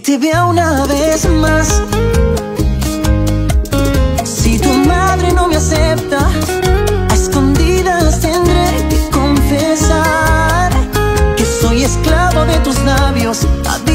te vea una vez más. Si tu madre no me acepta, a escondidas tendré que confesar que soy esclavo de tus labios.